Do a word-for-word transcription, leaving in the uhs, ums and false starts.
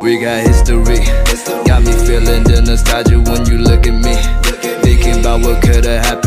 We got history, got me feeling the nostalgia when you look at me. Thinking about what could've happened